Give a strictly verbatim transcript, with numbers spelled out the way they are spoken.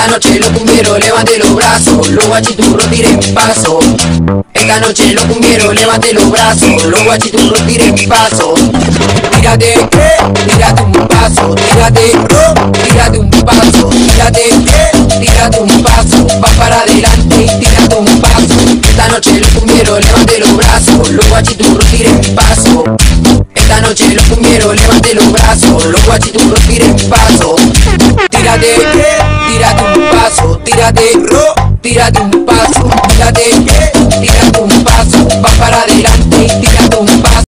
noche los cumbieros levante los brazos, los guachiturros tiren paso. Esta noche los cumbieros levante los brazos, los guachiturros tiren paso. Tírate, eh, tírate un paso, tírate, oh, tírate un paso, tírate, eh, tírate un paso, va para adelante y tírate un paso. Esta noche los cumbieros levante los brazos, los guachiturros tiren paso. Esta noche los cumbieros levante los brazos, los guachiturros tiren paso. Tírate, eh, tírate un paso, tírate,